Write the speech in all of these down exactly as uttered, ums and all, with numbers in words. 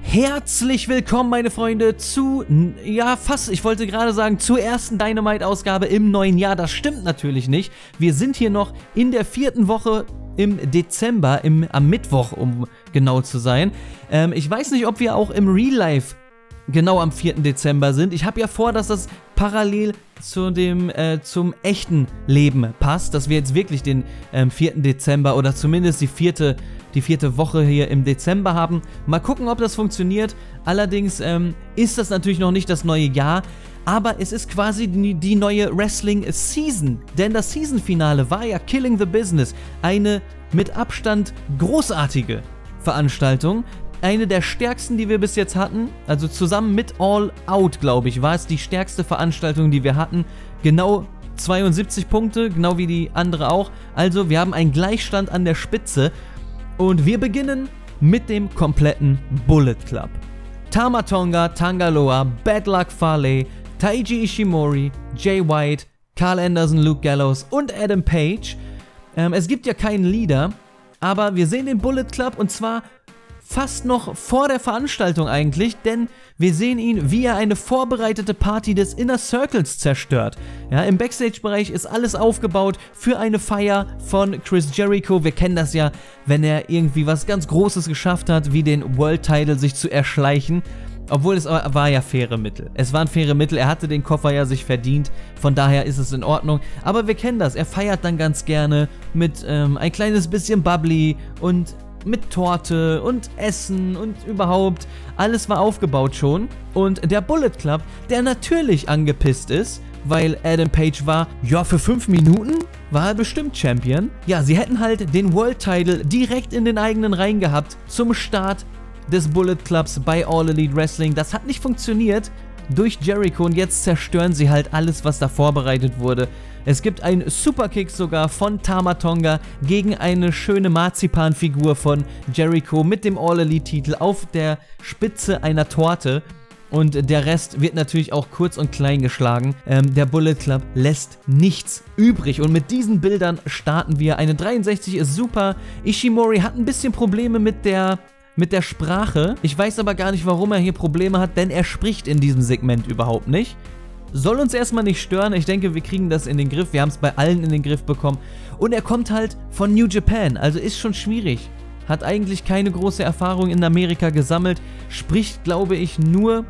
Herzlich willkommen, meine Freunde, zu, ja fast, ich wollte gerade sagen, zur ersten Dynamite-Ausgabe im neuen Jahr. Das stimmt natürlich nicht. Wir sind hier noch in der vierten Woche im Dezember, im, am Mittwoch, um genau zu sein. Ähm, ich weiß nicht, ob wir auch im Real Life genau am vierten Dezember sind. Ich habe ja vor, dass das parallel zu dem, äh, zum echten Leben passt, dass wir jetzt wirklich den ähm, vierten Dezember oder zumindest die vierte, die vierte Woche hier im Dezember haben. Mal gucken, ob das funktioniert. Allerdings ähm, ist das natürlich noch nicht das neue Jahr, aber es ist quasi die, die neue Wrestling-Season, denn das Season-Finale war ja Killing the Business, eine mit Abstand großartige Veranstaltung. Eine der stärksten, die wir bis jetzt hatten, also zusammen mit All Out, glaube ich, war es die stärkste Veranstaltung, die wir hatten. Genau zweiundsiebzig Punkte, genau wie die andere auch. Also wir haben einen Gleichstand an der Spitze und wir beginnen mit dem kompletten Bullet Club. Tama Tonga, Tanga Loa, Bad Luck Fale, Taiji Ishimori, Jay White, Carl Anderson, Luke Gallows und Adam Page. Ähm, es gibt ja keinen Leader, aber wir sehen den Bullet Club und zwar fast noch vor der Veranstaltung eigentlich, denn wir sehen ihn, wie er eine vorbereitete Party des Inner Circles zerstört. Ja, im Backstage-Bereich ist alles aufgebaut für eine Feier von Chris Jericho. Wir kennen das ja, wenn er irgendwie was ganz Großes geschafft hat, wie den World Title sich zu erschleichen. Obwohl es war ja faire Mittel. Es waren faire Mittel, er hatte den Koffer ja sich verdient, von daher ist es in Ordnung. Aber wir kennen das, er feiert dann ganz gerne mit ähm, ein kleines bisschen Bubbly und mit Torte und Essen und überhaupt. Alles war aufgebaut schon. Und der Bullet Club, der natürlich angepisst ist, weil Adam Page war, ja, für fünf Minuten war er bestimmt Champion. Ja, sie hätten halt den World Title direkt in den eigenen Reihen gehabt zum Start des Bullet Clubs bei All Elite Wrestling. Das hat nicht funktioniert durch Jericho und jetzt zerstören sie halt alles, was da vorbereitet wurde. Es gibt einen Superkick sogar von Tama Tonga gegen eine schöne Marzipanfigur von Jericho mit dem All Elite Titel auf der Spitze einer Torte. Und der Rest wird natürlich auch kurz und klein geschlagen. Ähm, der Bullet Club lässt nichts übrig. Und mit diesen Bildern starten wir. Eine dreiundsechzig ist super. Ishimori hat ein bisschen Probleme mit der... mit der Sprache. Ich weiß aber gar nicht, warum er hier Probleme hat, denn er spricht in diesem Segment überhaupt nicht. Soll uns erstmal nicht stören, ich denke, wir kriegen das in den Griff, wir haben es bei allen in den Griff bekommen. Und er kommt halt von New Japan, also ist schon schwierig. Hat eigentlich keine große Erfahrung in Amerika gesammelt, spricht, glaube ich, nur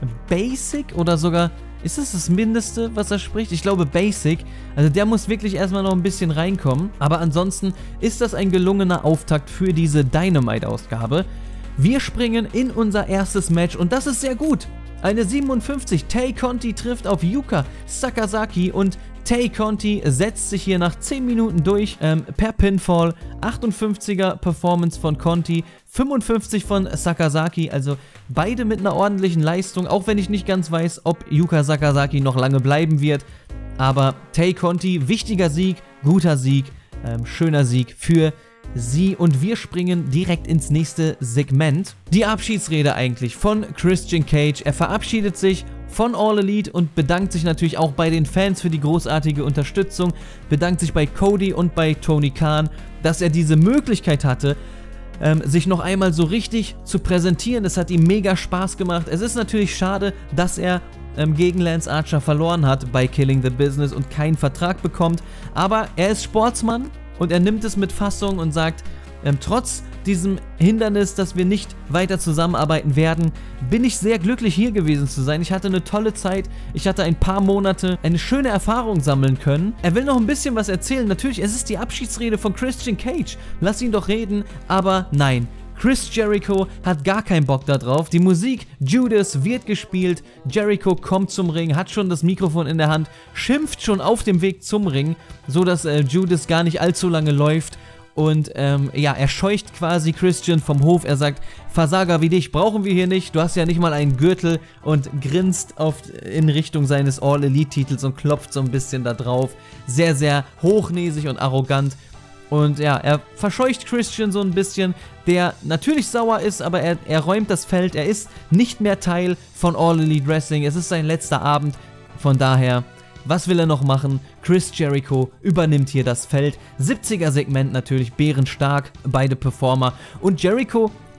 Basic oder sogar... Ist das das Mindeste, was er spricht? Ich glaube Basic. Also der muss wirklich erstmal noch ein bisschen reinkommen. Aber ansonsten ist das ein gelungener Auftakt für diese Dynamite-Ausgabe. Wir springen in unser erstes Match und das ist sehr gut. Eine siebenundfünfzig. Tay Conti trifft auf Yuka Sakazaki und Tay Conti setzt sich hier nach zehn Minuten durch ähm, per Pinfall. achtundfünfziger Performance von Conti, fünfundfünfzig von Sakazaki, also beide mit einer ordentlichen Leistung, auch wenn ich nicht ganz weiß, ob Yuka Sakazaki noch lange bleiben wird. Aber Tay Conti, wichtiger Sieg, guter Sieg, ähm, schöner Sieg für sie und wir springen direkt ins nächste Segment. Die Abschiedsrede eigentlich von Christian Cage. Er verabschiedet sich von All Elite und bedankt sich natürlich auch bei den Fans für die großartige Unterstützung, bedankt sich bei Cody und bei Tony Khan, dass er diese Möglichkeit hatte, ähm, sich noch einmal so richtig zu präsentieren. Es hat ihm mega Spaß gemacht. Es ist natürlich schade, dass er ähm, gegen Lance Archer verloren hat bei Killing the Business und keinen Vertrag bekommt, aber er ist Sportsmann und er nimmt es mit Fassung und sagt, ähm, trotz diesem Hindernis, dass wir nicht weiter zusammenarbeiten werden, bin ich sehr glücklich, hier gewesen zu sein. Ich hatte eine tolle Zeit, ich hatte ein paar Monate eine schöne Erfahrung sammeln können. Er will noch ein bisschen was erzählen. Natürlich, es ist die Abschiedsrede von Christian Cage. Lass ihn doch reden, aber nein. Chris Jericho hat gar keinen Bock da drauf. Die Musik Judas wird gespielt. Jericho kommt zum Ring, hat schon das Mikrofon in der Hand, schimpft schon auf dem Weg zum Ring, so dass äh, Judas gar nicht allzu lange läuft. Und ähm, ja, er scheucht quasi Christian vom Hof. Er sagt, Versager wie dich brauchen wir hier nicht. Du hast ja nicht mal einen Gürtel und grinst auf, in Richtung seines All-Elite-Titels und klopft so ein bisschen da drauf. Sehr, sehr hochnäsig und arrogant. Und ja, er verscheucht Christian so ein bisschen, der natürlich sauer ist, aber er, er räumt das Feld. Er ist nicht mehr Teil von All Elite Wrestling. Es ist sein letzter Abend. Von daher, was will er noch machen? Chris Jericho übernimmt hier das Feld. siebziger Segment natürlich, bärenstark, beide Performer. Und Jericho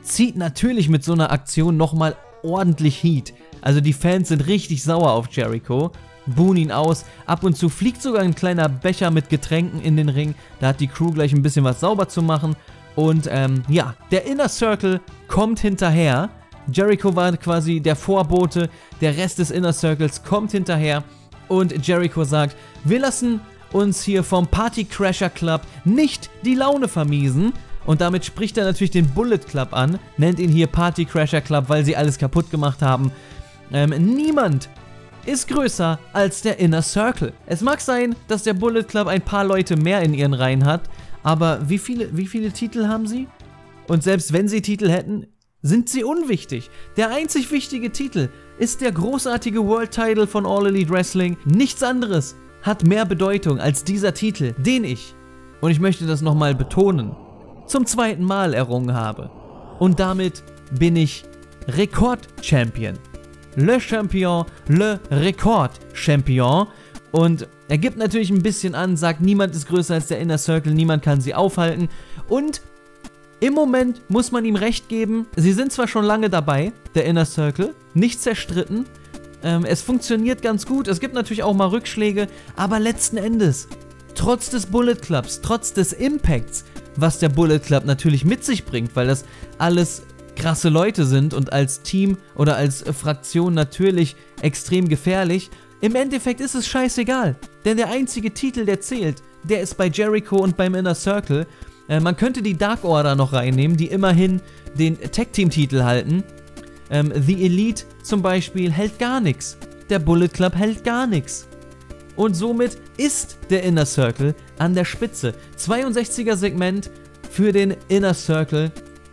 zieht natürlich mit so einer Aktion nochmal ordentlich Heat. Also die Fans sind richtig sauer auf Jericho, buhen ihn aus. Ab und zu fliegt sogar ein kleiner Becher mit Getränken in den Ring. Da hat die Crew gleich ein bisschen was sauber zu machen. Und ähm, ja, der Inner Circle kommt hinterher. Jericho war quasi der Vorbote, der Rest des Inner Circles kommt hinterher. Und Jericho sagt, wir lassen uns hier vom Party Crasher Club nicht die Laune vermiesen. Und damit spricht er natürlich den Bullet Club an, nennt ihn hier Party Crasher Club, weil sie alles kaputt gemacht haben. Ähm, niemand ist größer als der Inner Circle. Es mag sein, dass der Bullet Club ein paar Leute mehr in ihren Reihen hat, aber wie viele, wie viele Titel haben sie? Und selbst wenn sie Titel hätten, sind sie unwichtig. Der einzig wichtige Titel ist der großartige World Title von All Elite Wrestling. Nichts anderes hat mehr Bedeutung als dieser Titel, den ich, und ich möchte das nochmal betonen, zum zweiten Mal errungen habe. Und damit bin ich Rekord-Champion. Le Champion, Le Rekord-Champion. Und er gibt natürlich ein bisschen an, sagt, niemand ist größer als der Inner Circle, niemand kann sie aufhalten. Und im Moment muss man ihm recht geben, sie sind zwar schon lange dabei, der Inner Circle, nicht zerstritten. Ähm, es funktioniert ganz gut, es gibt natürlich auch mal Rückschläge, aber letzten Endes, trotz des Bullet Clubs, trotz des Impacts, was der Bullet Club natürlich mit sich bringt, weil das alles krasse Leute sind und als Team oder als Fraktion natürlich extrem gefährlich. Im Endeffekt ist es scheißegal, denn der einzige Titel, der zählt, der ist bei Jericho und beim Inner Circle. Äh, man könnte die Dark Order noch reinnehmen, die immerhin den Tag-Team-Titel halten. Ähm, The Elite zum Beispiel hält gar nichts. Der Bullet Club hält gar nichts. Und somit ist der Inner Circle an der Spitze. zweiundsechziger Segment für den Inner Circle.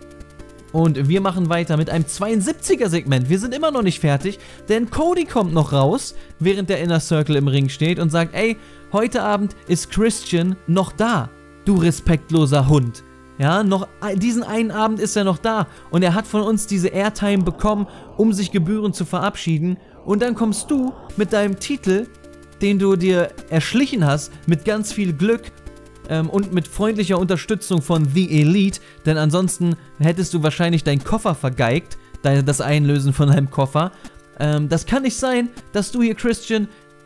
Und wir machen weiter mit einem zweiundsiebziger Segment. Wir sind immer noch nicht fertig, denn Cody kommt noch raus, während der Inner Circle im Ring steht und sagt, ey, heute Abend ist Christian noch da, du respektloser Hund. Ja, noch diesen einen Abend ist er noch da und er hat von uns diese Airtime bekommen, um sich gebührend zu verabschieden. Und dann kommst du mit deinem Titel, den du dir erschlichen hast, mit ganz viel Glück ähm, und mit freundlicher Unterstützung von The Elite, denn ansonsten hättest du wahrscheinlich deinen Koffer vergeigt, dein, das Einlösen von deinem Koffer. Ähm, das kann nicht sein, dass du hier, Christian,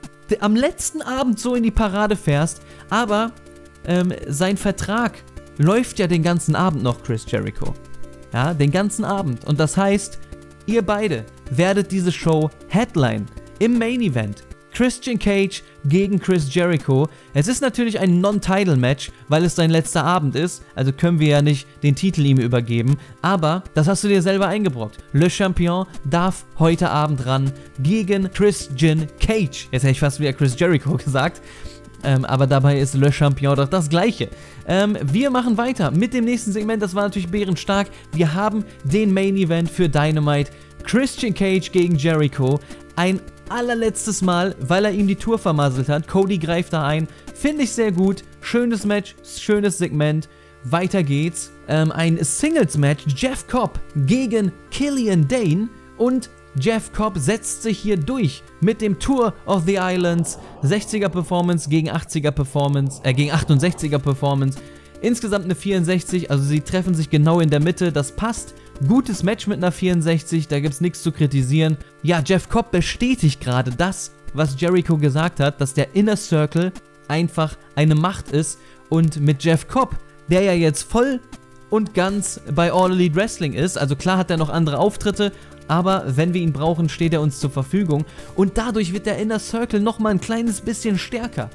am letzten Abend so in die Parade fährst, aber ähm, sein Vertrag läuft ja den ganzen Abend noch, Chris Jericho. Ja, den ganzen Abend. Und das heißt, ihr beide werdet diese Show Headline im Main Event. Christian Cage gegen Chris Jericho. Es ist natürlich ein Non-Title-Match, weil es sein letzter Abend ist, also können wir ja nicht den Titel ihm übergeben, aber das hast du dir selber eingebrockt. Le Champion darf heute Abend ran gegen Christian Cage. Jetzt hätte ich fast wieder Chris Jericho gesagt, ähm, aber dabei ist Le Champion doch das Gleiche. Ähm, wir machen weiter mit dem nächsten Segment, das war natürlich bärenstark. Wir haben den Main Event für Dynamite. Christian Cage gegen Jericho. Ein allerletztes Mal, weil er ihm die Tour vermasselt hat. Cody greift da ein. Finde ich sehr gut. Schönes Match, schönes Segment. Weiter geht's. Ähm, ein Singles-Match. Jeff Cobb gegen Killian Dane. Und Jeff Cobb setzt sich hier durch mit dem Tour of the Islands. sechziger Performance gegen achtziger Performance, äh, gegen achtundsechziger Performance. Insgesamt eine vierundsechzig, also sie treffen sich genau in der Mitte, das passt. Gutes Match mit einer vierundsechzig, da gibt's nichts zu kritisieren. Ja, Jeff Cobb bestätigt gerade das, was Jericho gesagt hat, dass der Inner Circle einfach eine Macht ist. Und mit Jeff Cobb, der ja jetzt voll und ganz bei All Elite Wrestling ist, also klar hat er noch andere Auftritte, aber wenn wir ihn brauchen, steht er uns zur Verfügung. Und dadurch wird der Inner Circle nochmal ein kleines bisschen stärker.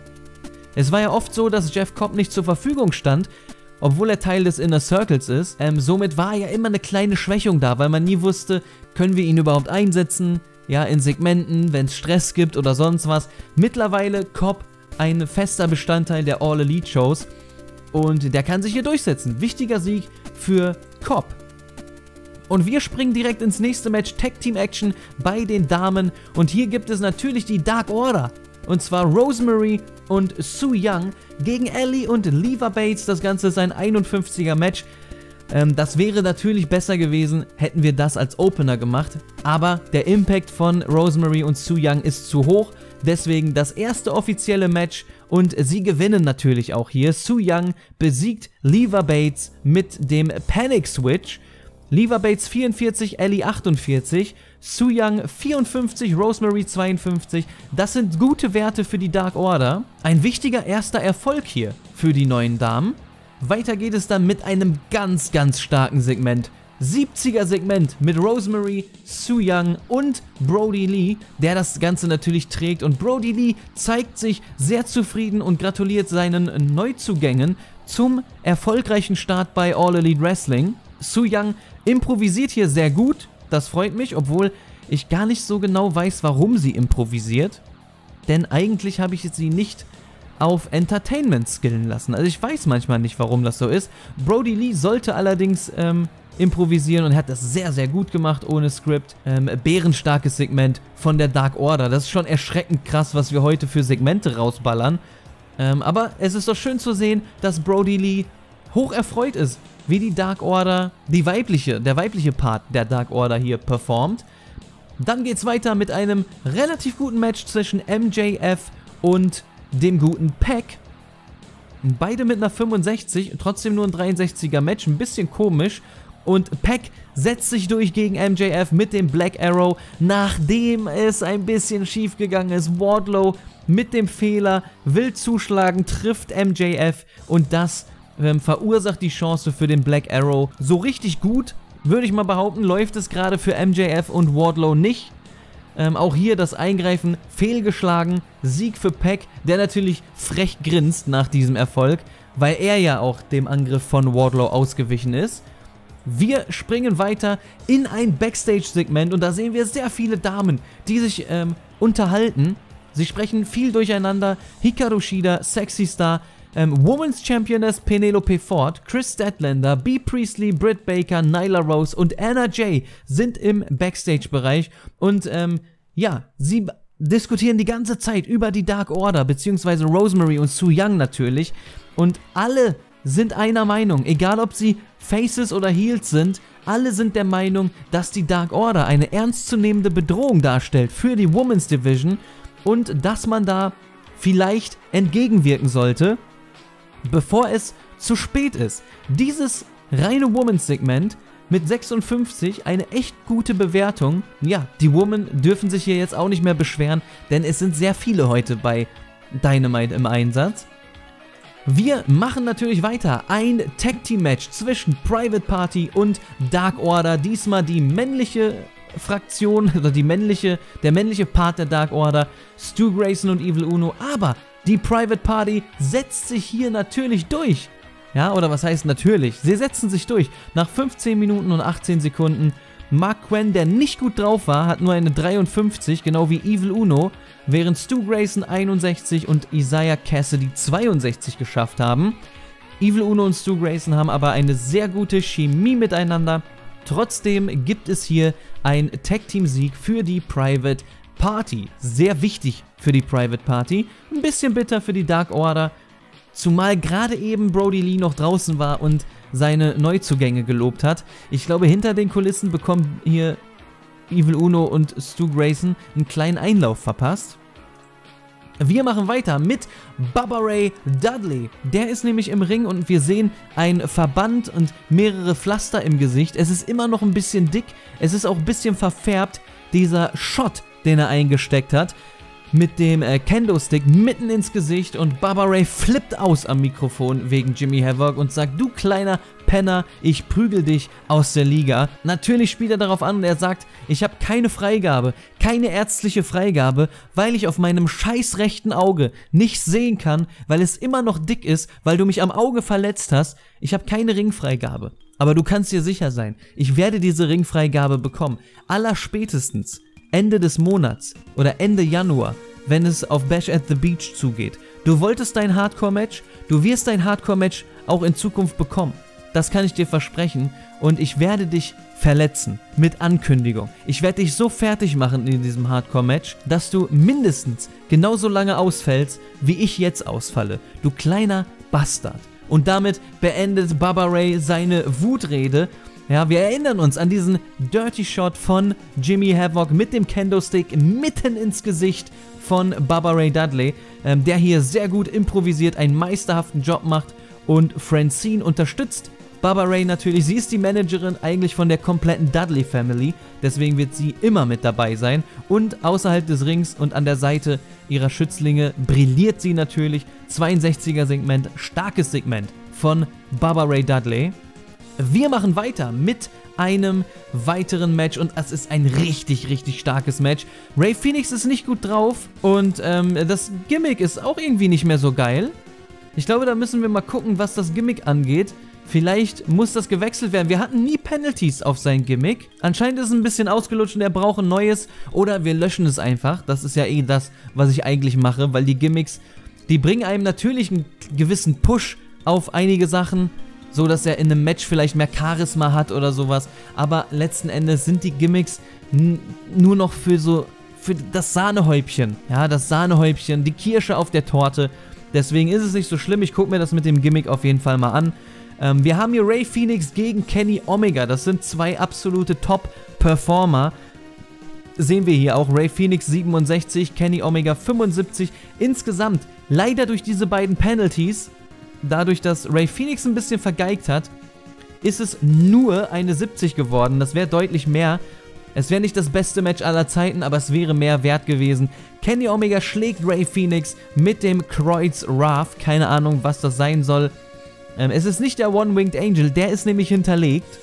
Es war ja oft so, dass Jeff Cobb nicht zur Verfügung stand, obwohl er Teil des Inner Circles ist. Ähm, somit war ja immer eine kleine Schwächung da, weil man nie wusste, können wir ihn überhaupt einsetzen, ja, in Segmenten, wenn es Stress gibt oder sonst was. Mittlerweile Cobb ein fester Bestandteil der All Elite Shows und der kann sich hier durchsetzen. Wichtiger Sieg für Cobb. Und wir springen direkt ins nächste Match, Tag Team Action bei den Damen. Und hier gibt es natürlich die Dark Order. Und zwar Rosemary und Su Yung gegen Ellie und Leva Bates. Das Ganze ist ein einundfünfziger Match. Ähm, das wäre natürlich besser gewesen, hätten wir das als Opener gemacht. Aber der Impact von Rosemary und Su Yung ist zu hoch. Deswegen das erste offizielle Match. Und sie gewinnen natürlich auch hier. Su Yung besiegt Leva Bates mit dem Panic Switch. Leva Bates vierundvierzig, Ellie achtundvierzig, Su Yung vierundfünfzig, Rosemary zweiundfünfzig. Das sind gute Werte für die Dark Order. Ein wichtiger erster Erfolg hier für die neuen Damen. Weiter geht es dann mit einem ganz, ganz starken Segment. siebziger Segment mit Rosemary, Su Yung und Brody Lee, der das Ganze natürlich trägt. Und Brody Lee zeigt sich sehr zufrieden und gratuliert seinen Neuzugängen zum erfolgreichen Start bei All Elite Wrestling. Su Yung improvisiert hier sehr gut, das freut mich, obwohl ich gar nicht so genau weiß, warum sie improvisiert. Denn eigentlich habe ich sie nicht auf Entertainment skillen lassen. Also ich weiß manchmal nicht, warum das so ist. Brody Lee sollte allerdings ähm, improvisieren und hat das sehr, sehr gut gemacht ohne Skript. Ähm, bärenstarkes Segment von der Dark Order. Das ist schon erschreckend krass, was wir heute für Segmente rausballern. Ähm, aber es ist doch schön zu sehen, dass Brody Lee hoch erfreut ist, wie die Dark Order, die weibliche, der weibliche Part der Dark Order hier performt. Dann geht's weiter mit einem relativ guten Match zwischen M J F und dem guten Pac. Beide mit einer fünfundsechzig, trotzdem nur ein dreiundsechziger Match, ein bisschen komisch. Und Pac setzt sich durch gegen M J F mit dem Black Arrow, nachdem es ein bisschen schief gegangen ist. Wardlow mit dem Fehler will zuschlagen, trifft M J F und das ähm, verursacht die Chance für den Black Arrow. So richtig gut, würde ich mal behaupten, läuft es gerade für M J F und Wardlow nicht. Ähm, auch hier das Eingreifen fehlgeschlagen, Sieg für Pac, der natürlich frech grinst nach diesem Erfolg, weil er ja auch dem Angriff von Wardlow ausgewichen ist. Wir springen weiter in ein Backstage-Segment und da sehen wir sehr viele Damen, die sich ähm, unterhalten. Sie sprechen viel durcheinander. Hikaru Shida, Sexy Star, ähm, Women's Championess Penelope Ford, Chris Statlander, Bea Priestley, Britt Baker, Nyla Rose und Anna Jay sind im Backstage-Bereich und ähm, ja, sie diskutieren die ganze Zeit über die Dark Order, beziehungsweise Rosemary und Su Yung natürlich und alle sind einer Meinung, egal ob sie Faces oder Heels sind, alle sind der Meinung, dass die Dark Order eine ernstzunehmende Bedrohung darstellt für die Women's Division und dass man da vielleicht entgegenwirken sollte, bevor es zu spät ist. Dieses reine Women's Segment mit sechsundfünfzig, eine echt gute Bewertung. Ja, die Women dürfen sich hier jetzt auch nicht mehr beschweren, denn es sind sehr viele heute bei Dynamite im Einsatz. Wir machen natürlich weiter. Ein Tag-Team-Match zwischen Private Party und Dark Order. Diesmal die männliche Fraktion, oder die männliche, der männliche Part der Dark Order, Stu Grayson und Evil Uno. Aber die Private Party setzt sich hier natürlich durch. Ja, oder was heißt natürlich? Sie setzen sich durch. Nach fünfzehn Minuten und achtzehn Sekunden. Mark Quinn, der nicht gut drauf war, hat nur eine dreiundfünfzig, genau wie Evil Uno, während Stu Grayson einundsechzig und Isaiah Cassidy zweiundsechzig geschafft haben. Evil Uno und Stu Grayson haben aber eine sehr gute Chemie miteinander. Trotzdem gibt es hier einen Tag-Team-Sieg für die Private Party. Sehr wichtig für die Private Party. Ein bisschen bitter für die Dark Order. Zumal gerade eben Brody Lee noch draußen war und seine Neuzugänge gelobt hat. Ich glaube, hinter den Kulissen bekommen hier Evil Uno und Stu Grayson einen kleinen Einlauf verpasst. Wir machen weiter mit Bubba Ray Dudley. Der ist nämlich im Ring und wir sehen ein Verband und mehrere Pflaster im Gesicht. Es ist immer noch ein bisschen dick, es ist auch ein bisschen verfärbt. Dieser Shot, den er eingesteckt hat, mit dem äh, Kendo-Stick mitten ins Gesicht und Bubba Ray flippt aus am Mikrofon wegen Jimmy Havoc und sagt, du kleiner Penner, ich prügel dich aus der Liga. Natürlich spielt er darauf an und er sagt, ich habe keine Freigabe, keine ärztliche Freigabe, weil ich auf meinem scheiß rechten Auge nichts sehen kann, weil es immer noch dick ist, weil du mich am Auge verletzt hast. Ich habe keine Ringfreigabe. Aber du kannst dir sicher sein, ich werde diese Ringfreigabe bekommen. Allerspätestens Ende des Monats oder Ende Januar, wenn es auf Bash at the Beach zugeht. Du wolltest dein Hardcore-Match, du wirst dein Hardcore-Match auch in Zukunft bekommen. Das kann ich dir versprechen und ich werde dich verletzen mit Ankündigung. Ich werde dich so fertig machen in diesem Hardcore-Match, dass du mindestens genauso lange ausfällst, wie ich jetzt ausfalle. Du kleiner Bastard. Und damit beendet Bubba Ray seine Wutrede. Ja, wir erinnern uns an diesen Dirty Shot von Jimmy Havoc mit dem Kendo-Stick mitten ins Gesicht von Bubba Ray Dudley, ähm, der hier sehr gut improvisiert, einen meisterhaften Job macht und Francine unterstützt Baba Ray natürlich, sie ist die Managerin eigentlich von der kompletten Dudley Family, deswegen wird sie immer mit dabei sein. Und außerhalb des Rings und an der Seite ihrer Schützlinge brilliert sie natürlich. zweiundsechziger Segment, starkes Segment von Baba Ray Dudley. Wir machen weiter mit einem weiteren Match und es ist ein richtig, richtig starkes Match. Ray Phoenix ist nicht gut drauf und ähm, das Gimmick ist auch irgendwie nicht mehr so geil. Ich glaube, da müssen wir mal gucken, was das Gimmick angeht. Vielleicht muss das gewechselt werden. Wir hatten nie Penalties auf sein Gimmick. Anscheinend ist es ein bisschen ausgelutscht und er braucht ein neues. Oder wir löschen es einfach. Das ist ja eh das, was ich eigentlich mache. Weil die Gimmicks, die bringen einem natürlich einen gewissen Push auf einige Sachen. So, dass er in einem Match vielleicht mehr Charisma hat oder sowas. Aber letzten Endes sind die Gimmicks nur noch für so, für das Sahnehäubchen. Ja, das Sahnehäubchen, die Kirsche auf der Torte. Deswegen ist es nicht so schlimm. Ich gucke mir das mit dem Gimmick auf jeden Fall mal an. Ähm, wir haben hier Ray Phoenix gegen Kenny Omega. Das sind zwei absolute Top-Performer. Sehen wir hier auch. Ray Phoenix siebenundsechzig, Kenny Omega fünfundsiebzig. Insgesamt, leider durch diese beiden Penalties, dadurch, dass Ray Phoenix ein bisschen vergeigt hat, ist es nur eine siebzig geworden. Das wäre deutlich mehr. Es wäre nicht das beste Match aller Zeiten, aber es wäre mehr wert gewesen. Kenny Omega schlägt Ray Phoenix mit dem Kreuz Wrath. Keine Ahnung, was das sein soll. Ähm, es ist nicht der One-Winged Angel, der ist nämlich hinterlegt.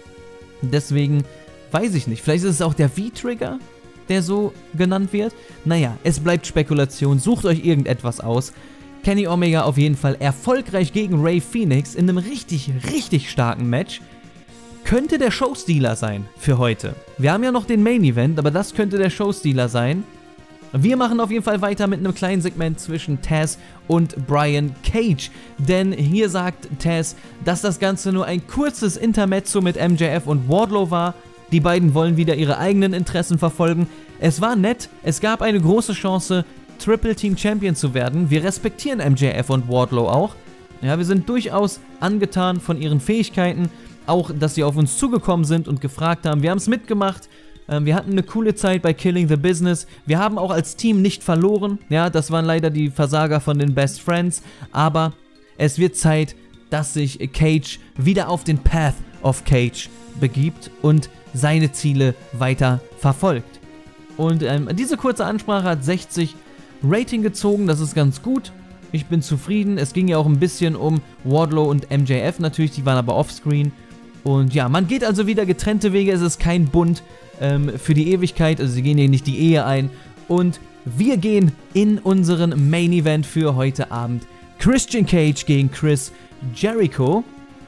Deswegen weiß ich nicht. Vielleicht ist es auch der V-Trigger, der so genannt wird. Naja, es bleibt Spekulation. Sucht euch irgendetwas aus. Kenny Omega auf jeden Fall erfolgreich gegen Ray Phoenix in einem richtig, richtig starken Match. Könnte der Showstealer sein für heute. Wir haben ja noch den Main Event, aber das könnte der Showstealer sein. Wir machen auf jeden Fall weiter mit einem kleinen Segment zwischen Taz und Brian Cage. Denn hier sagt Taz, dass das Ganze nur ein kurzes Intermezzo mit M J F und Wardlow war. Die beiden wollen wieder ihre eigenen Interessen verfolgen. Es war nett, es gab eine große Chance, Triple Team Champion zu werden. Wir respektieren M J F und Wardlow auch. Ja, wir sind durchaus angetan von ihren Fähigkeiten. Auch, dass sie auf uns zugekommen sind und gefragt haben. Wir haben es mitgemacht. Wir hatten eine coole Zeit bei Killing the Business. Wir haben auch als Team nicht verloren. Ja, das waren leider die Versager von den Best Friends. Aber es wird Zeit, dass sich Cage wieder auf den Path of Cage begibt und seine Ziele weiter verfolgt. Und ähm, diese kurze Ansprache hat sechzig Rating gezogen. Das ist ganz gut. Ich bin zufrieden. Es ging ja auch ein bisschen um Wardlow und M J F natürlich. Die waren aber offscreen. Und ja, man geht also wieder getrennte Wege. Es ist kein Bund ähm, für die Ewigkeit. Also sie gehen hier nicht die Ehe ein. Und wir gehen in unseren Main Event für heute Abend. Christian Cage gegen Chris Jericho.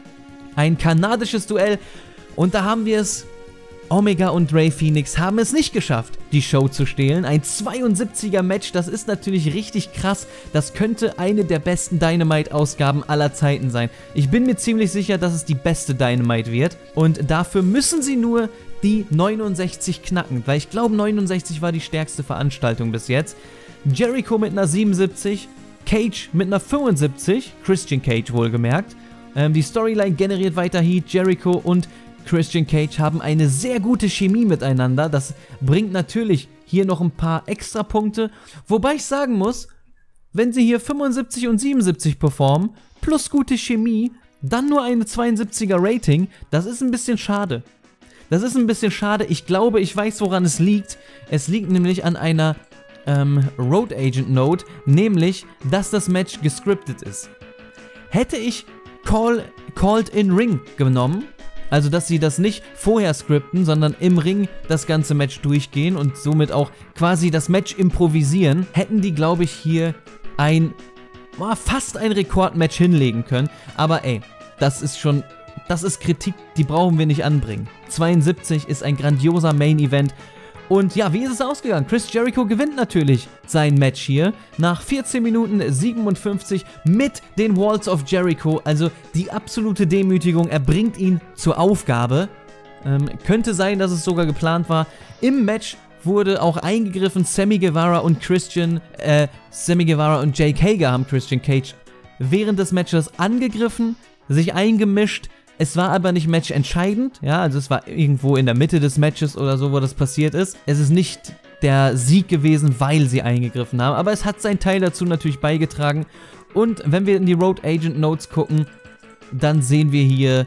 Ein kanadisches Duell. Und da haben wir es. Omega und Ray Phoenix haben es nicht geschafft, die Show zu stehlen. Ein zweiundsiebziger Match, das ist natürlich richtig krass. Das könnte eine der besten Dynamite-Ausgaben aller Zeiten sein. Ich bin mir ziemlich sicher, dass es die beste Dynamite wird. Und dafür müssen sie nur die neunundsechzig knacken, weil ich glaube, neunundsechzig war die stärkste Veranstaltung bis jetzt. Jericho mit einer siebenundsiebzig, Cage mit einer fünfundsiebzig, Christian Cage wohlgemerkt. Ähm, die Storyline generiert weiter Heat. Jericho und Christian Cage haben eine sehr gute Chemie miteinander. Das bringt natürlich hier noch ein paar extra Punkte. Wobei ich sagen muss, wenn sie hier fünfundsiebzig und siebenundsiebzig performen, plus gute Chemie, dann nur eine zweiundsiebziger Rating, das ist ein bisschen schade. Das ist ein bisschen schade. Ich glaube, ich weiß, woran es liegt. Es liegt nämlich an einer ähm, Road Agent Note, nämlich, dass das Match gescriptet ist. Hätte ich Call, Called in Ring genommen, also, dass sie das nicht vorher skripten, sondern im Ring das ganze Match durchgehen und somit auch quasi das Match improvisieren, hätten die, glaube ich, hier ein, oh, fast ein Rekordmatch hinlegen können. Aber ey, das ist schon, das ist Kritik, die brauchen wir nicht anbringen. zweiundsiebzig ist ein grandioser Main-Event. Und ja, wie ist es ausgegangen? Chris Jericho gewinnt natürlich sein Match hier nach vierzehn Minuten siebenundfünfzig mit den Walls of Jericho. Also die absolute Demütigung, er bringt ihn zur Aufgabe. Ähm, könnte sein, dass es sogar geplant war. Im Match wurde auch eingegriffen. Sammy Guevara und Christian, äh, Sammy Guevara und Jake Hager haben Christian Cage während des Matches angegriffen, sich eingemischt. Es war aber nicht matchentscheidend, ja, also es war irgendwo in der Mitte des Matches oder so, wo das passiert ist. Es ist nicht der Sieg gewesen, weil sie eingegriffen haben, aber es hat seinen Teil dazu natürlich beigetragen. Und wenn wir in die Road Agent Notes gucken, dann sehen wir hier,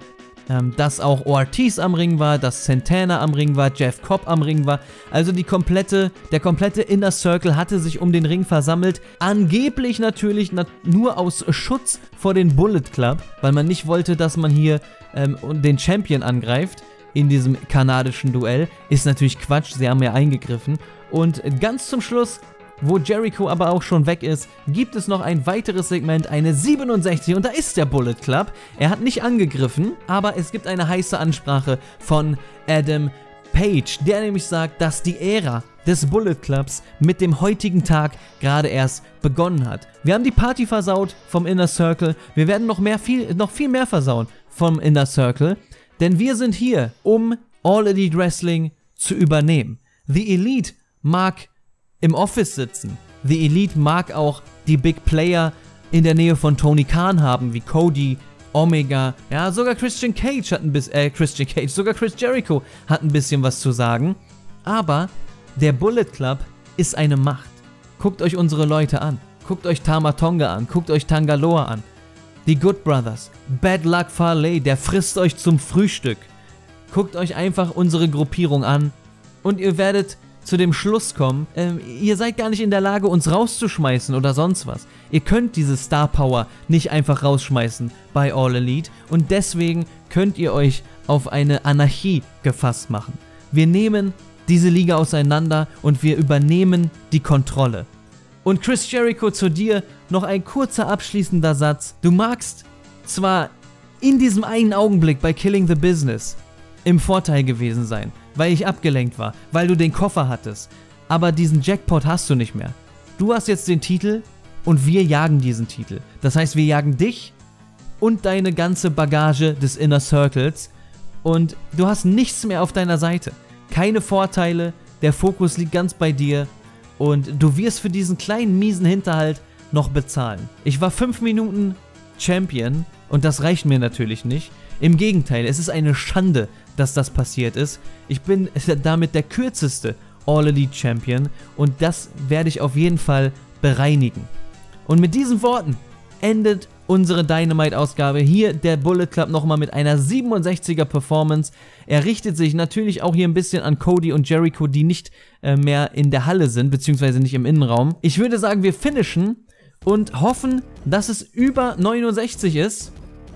ähm, dass auch Ortiz am Ring war, dass Santana am Ring war, Jeff Cobb am Ring war. Also die komplette, der komplette Inner Circle hatte sich um den Ring versammelt. Angeblich natürlich na nur aus Schutz vor den Bullet Club, weil man nicht wollte, dass man hier ähm, den Champion angreift in diesem kanadischen Duell. Ist natürlich Quatsch, sie haben ja eingegriffen. Und ganz zum Schluss, wo Jericho aber auch schon weg ist, gibt es noch ein weiteres Segment, eine siebenundsechzig, und da ist der Bullet Club. Er hat nicht angegriffen, aber es gibt eine heiße Ansprache von Adam Page, der nämlich sagt, dass die Ära des Bullet Clubs mit dem heutigen Tag gerade erst begonnen hat. Wir haben die Party versaut vom Inner Circle, wir werden noch, mehr, viel, noch viel mehr versauen vom Inner Circle, denn wir sind hier, um All Elite Wrestling zu übernehmen. The Elite mag im Office sitzen. The Elite mag auch die Big Player in der Nähe von Tony Khan haben, wie Cody, Omega, ja, sogar Christian Cage hat ein bisschen, äh, Christian Cage, sogar Chris Jericho hat ein bisschen was zu sagen. Aber der Bullet Club ist eine Macht. Guckt euch unsere Leute an. Guckt euch Tama Tonga an. Guckt euch Tangaloa an. Die Good Brothers. Bad Luck Fale, der frisst euch zum Frühstück. Guckt euch einfach unsere Gruppierung an und ihr werdet zu dem Schluss kommen, ähm, ihr seid gar nicht in der Lage, uns rauszuschmeißen oder sonst was. Ihr könnt diese Star Power nicht einfach rausschmeißen bei All Elite und deswegen könnt ihr euch auf eine Anarchie gefasst machen. Wir nehmen diese Liga auseinander und wir übernehmen die Kontrolle. Und Chris Jericho, zu dir noch ein kurzer abschließender Satz. Du magst zwar in diesem einen Augenblick bei Killing the Business im Vorteil gewesen sein, weil ich abgelenkt war, weil du den Koffer hattest. Aber diesen Jackpot hast du nicht mehr. Du hast jetzt den Titel und wir jagen diesen Titel. Das heißt, wir jagen dich und deine ganze Bagage des Inner Circles und du hast nichts mehr auf deiner Seite. Keine Vorteile, der Fokus liegt ganz bei dir und du wirst für diesen kleinen miesen Hinterhalt noch bezahlen. Ich war fünf Minuten Champion und das reicht mir natürlich nicht. Im Gegenteil, es ist eine Schande, dass das passiert ist. Ich bin damit der kürzeste All Elite Champion und das werde ich auf jeden Fall bereinigen. Und mit diesen Worten endet unsere Dynamite-Ausgabe. Hier der Bullet Club nochmal mit einer siebenundsechziger Performance. Er richtet sich natürlich auch hier ein bisschen an Cody und Jericho, die nicht äh, mehr in der Halle sind, beziehungsweise nicht im Innenraum. Ich würde sagen, wir finishen und hoffen, dass es über neunundsechzig ist.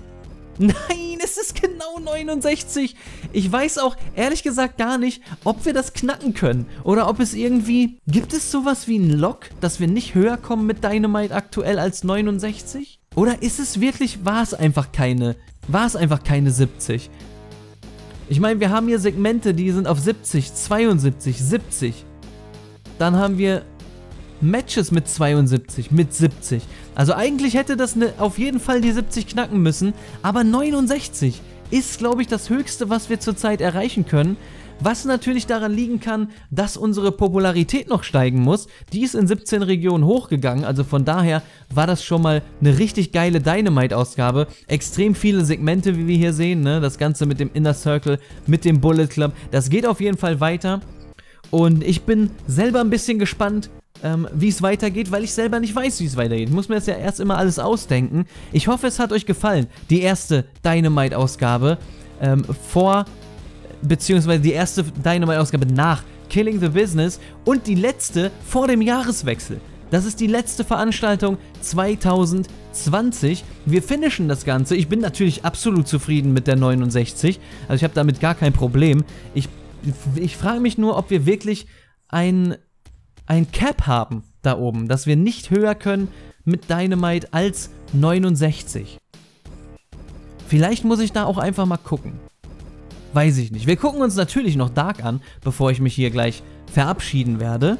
Nein, es ist genau neunundsechzig. Ich weiß auch ehrlich gesagt gar nicht, ob wir das knacken können. Oder ob es irgendwie... Gibt es sowas wie einen Lock, dass wir nicht höher kommen mit Dynamite aktuell als neunundsechzig? Oder ist es wirklich... War es einfach keine... War es einfach keine siebzig? Ich meine, wir haben hier Segmente, die sind auf siebzig, zweiundsiebzig, siebzig. Dann haben wir Matches mit zweiundsiebzig, mit siebzig. Also eigentlich hätte das ne, auf jeden Fall die siebzig knacken müssen, aber neunundsechzig ist, glaube ich, das Höchste, was wir zurzeit erreichen können. Was natürlich daran liegen kann, dass unsere Popularität noch steigen muss. Die ist in siebzehn Regionen hochgegangen, also von daher war das schon mal eine richtig geile Dynamite-Ausgabe. Extrem viele Segmente, wie wir hier sehen, ne? Das Ganze mit dem Inner Circle, mit dem Bullet Club. Das geht auf jeden Fall weiter. Und ich bin selber ein bisschen gespannt, ähm, wie es weitergeht, weil ich selber nicht weiß, wie es weitergeht. Ich muss mir das ja erst immer alles ausdenken. Ich hoffe, es hat euch gefallen, die erste Dynamite-Ausgabe ähm, vor... beziehungsweise die erste Dynamite-Ausgabe nach Killing the Business und die letzte vor dem Jahreswechsel. Das ist die letzte Veranstaltung zweitausendzwanzig. Wir finishen das Ganze. Ich bin natürlich absolut zufrieden mit der neunundsechzig. Also ich habe damit gar kein Problem. Ich, ich frage mich nur, ob wir wirklich ein, ein Cap haben da oben, dass wir nicht höher können mit Dynamite als neunundsechzig. Vielleicht muss ich da auch einfach mal gucken. Weiß ich nicht. Wir gucken uns natürlich noch Dark an, bevor ich mich hier gleich verabschieden werde.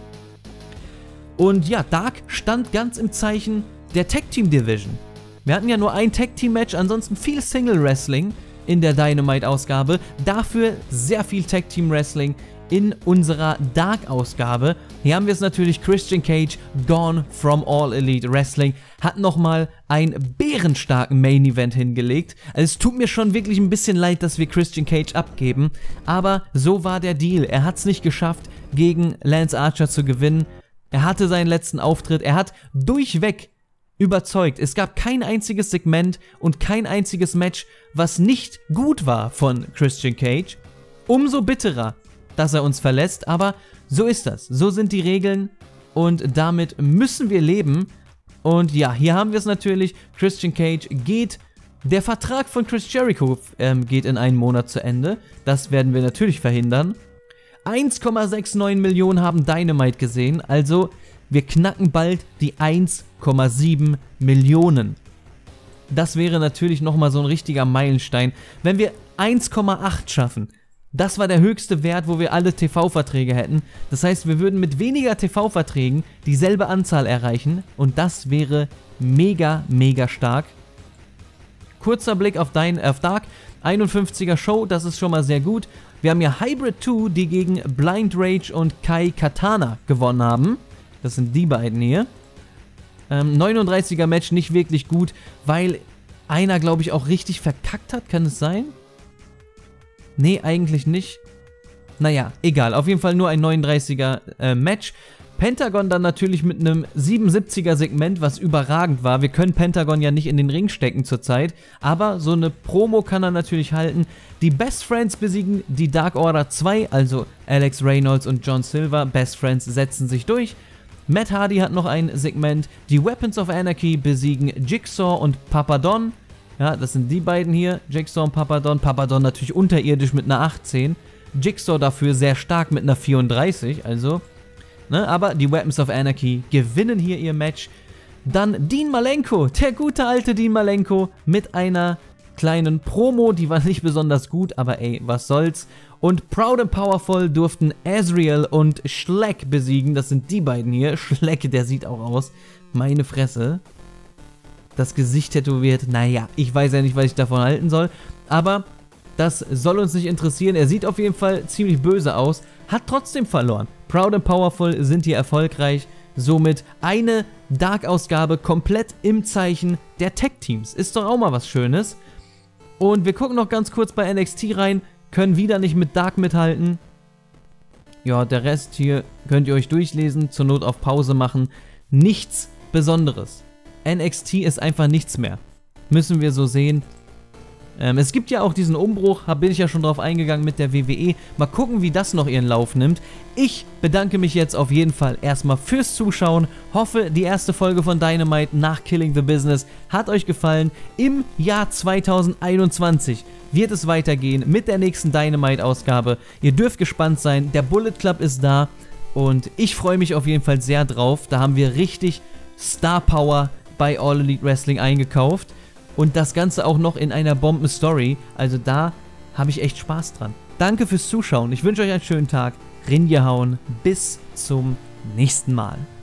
Und ja, Dark stand ganz im Zeichen der Tag Team Division. Wir hatten ja nur ein Tag Team Match, ansonsten viel Single Wrestling in der Dynamite-Ausgabe. Dafür sehr viel Tag Team Wrestling in unserer Dark-Ausgabe. Hier haben wir es natürlich, Christian Cage, Gone from All Elite Wrestling, hat nochmal einen bärenstarken Main-Event hingelegt. Also es tut mir schon wirklich ein bisschen leid, dass wir Christian Cage abgeben, aber so war der Deal. Er hat es nicht geschafft, gegen Lance Archer zu gewinnen. Er hatte seinen letzten Auftritt, er hat durchweg überzeugt. Es gab kein einziges Segment und kein einziges Match, was nicht gut war von Christian Cage. Umso bitterer, dass er uns verlässt, aber so ist das. So sind die Regeln und damit müssen wir leben. Und ja, hier haben wir es natürlich. Christian Cage geht, der Vertrag von Chris Jericho ähm, geht in einem Monat zu Ende. Das werden wir natürlich verhindern. eins Komma neunundsechzig Millionen haben Dynamite gesehen, also wir knacken bald die eins Komma sieben Millionen. Das wäre natürlich nochmal so ein richtiger Meilenstein, wenn wir eins Komma acht schaffen. Das war der höchste Wert, wo wir alle T V-Verträge hätten. Das heißt, wir würden mit weniger T V-Verträgen dieselbe Anzahl erreichen und das wäre mega, mega stark. Kurzer Blick auf, dein, auf Dark, einundfünfziger Show, das ist schon mal sehr gut. Wir haben ja Hybrid zwei, die gegen Blind Rage und Kai Katana gewonnen haben. Das sind die beiden hier. Ähm, neununddreißiger Match nicht wirklich gut, weil einer, glaube ich, auch richtig verkackt hat. Kann es sein? Nee, eigentlich nicht. Naja, egal. Auf jeden Fall nur ein neununddreißiger äh, Match. Pentagon dann natürlich mit einem siebenundsiebziger Segment, was überragend war. Wir können Pentagon ja nicht in den Ring stecken zurzeit, aber so eine Promo kann er natürlich halten. Die Best Friends besiegen die Dark Order zwei, also Alex Reynolds und John Silver. Best Friends setzen sich durch. Matt Hardy hat noch ein Segment. Die Weapons of Anarchy besiegen Jigsaw und Papa Don. Ja, das sind die beiden hier, Jigsaw und Papa Don. Papa Don natürlich unterirdisch mit einer achtzehn. Jigsaw dafür sehr stark mit einer vierunddreißig, also... Ne, aber die Weapons of Anarchy gewinnen hier ihr Match. Dann Dean Malenko, der gute alte Dean Malenko mit einer kleinen Promo, die war nicht besonders gut, aber ey, was soll's. Und Proud and Powerful durften Azrael und Schleck besiegen, das sind die beiden hier. Schleck, der sieht auch aus, meine Fresse. Das Gesicht tätowiert, naja, ich weiß ja nicht, was ich davon halten soll, aber das soll uns nicht interessieren. Er sieht auf jeden Fall ziemlich böse aus, hat trotzdem verloren. Proud and Powerful sind hier erfolgreich, somit eine Dark-Ausgabe komplett im Zeichen der Tag-Teams. Ist doch auch mal was Schönes. Und wir gucken noch ganz kurz bei N X T rein, können wieder nicht mit Dark mithalten. Ja, der Rest hier könnt ihr euch durchlesen, zur Not auf Pause machen. Nichts Besonderes. N X T ist einfach nichts mehr. Müssen wir so sehen. Ähm, es gibt ja auch diesen Umbruch, da bin ich ja schon drauf eingegangen mit der W W E. Mal gucken, wie das noch ihren Lauf nimmt. Ich bedanke mich jetzt auf jeden Fall erstmal fürs Zuschauen. Hoffe, die erste Folge von Dynamite nach Killing the Business hat euch gefallen. Im Jahr zweitausendeinundzwanzig wird es weitergehen mit der nächsten Dynamite-Ausgabe. Ihr dürft gespannt sein, der Bullet Club ist da und ich freue mich auf jeden Fall sehr drauf. Da haben wir richtig Star Power bei All Elite Wrestling eingekauft. Und das Ganze auch noch in einer Bomben-Story. Also da habe ich echt Spaß dran. Danke fürs Zuschauen. Ich wünsche euch einen schönen Tag. Ringehauen. Bis zum nächsten Mal.